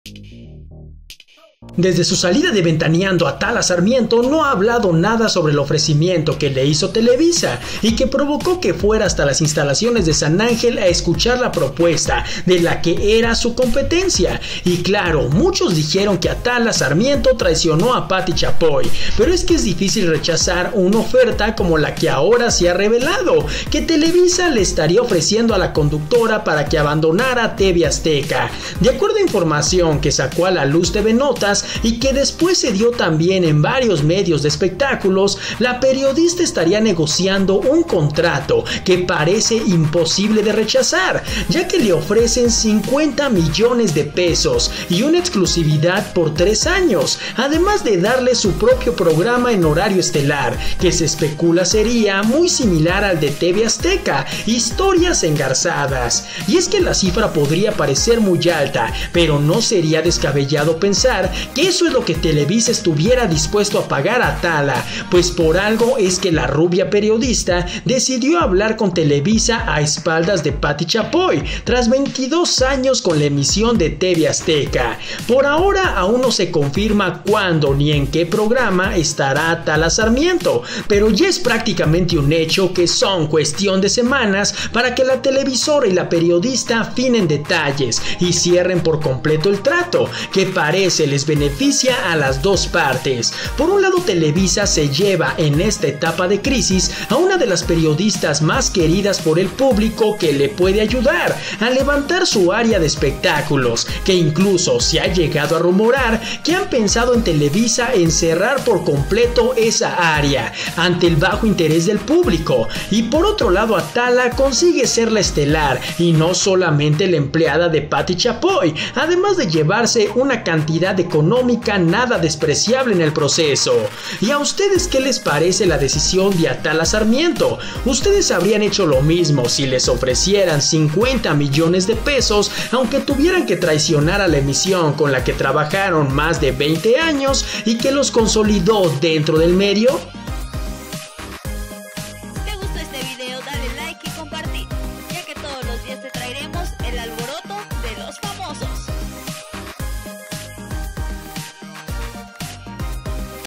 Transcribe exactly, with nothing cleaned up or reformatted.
Desde su salida de Ventaneando, Atala Sarmiento no ha hablado nada sobre el ofrecimiento que le hizo Televisa y que provocó que fuera hasta las instalaciones de San Ángel a escuchar la propuesta de la que era su competencia. Y claro, muchos dijeron que Atala Sarmiento traicionó a Pati Chapoy, pero es que es difícil rechazar una oferta como la que ahora se ha revelado, que Televisa le estaría ofreciendo a la conductora para que abandonara T V Azteca. De acuerdo a información que sacó a la luz T V Notas y que después se dio también en varios medios de espectáculos, la periodista estaría negociando un contrato que parece imposible de rechazar, ya que le ofrecen cincuenta millones de pesos y una exclusividad por tres años, además de darle su propio programa en horario estelar, que se especula sería muy similar al de T V Azteca, Historias Engarzadas. Y es que la cifra podría parecer muy alta, pero no sería descabellado pensar que eso es lo que Televisa estuviera dispuesto a pagar a Atala, pues por algo es que la rubia periodista decidió hablar con Televisa a espaldas de Pati Chapoy, tras veintidós años con la emisión de T V Azteca. Por ahora aún no se confirma cuándo ni en qué programa estará Atala Sarmiento, pero ya es prácticamente un hecho que son cuestión de semanas para que la televisora y la periodista afinen detalles y cierren por completo el trato, que parece les beneficia a las dos partes. Por un lado, Televisa se lleva en esta etapa de crisis a una de las periodistas más queridas por el público, que le puede ayudar a levantar su área de espectáculos, que incluso se ha llegado a rumorar que han pensado en Televisa en cerrar por completo esa área ante el bajo interés del público. Y por otro lado, Atala consigue ser la estelar y no solamente la empleada de Pati Chapoy, además de llevarse una cantidad económica nada despreciable en el proceso. ¿Y a ustedes qué les parece la decisión de Atala Sarmiento? ¿Ustedes habrían hecho lo mismo si les ofrecieran cincuenta millones de pesos, aunque tuvieran que traicionar a la emisión con la que trabajaron más de veinte años y que los consolidó dentro del medio?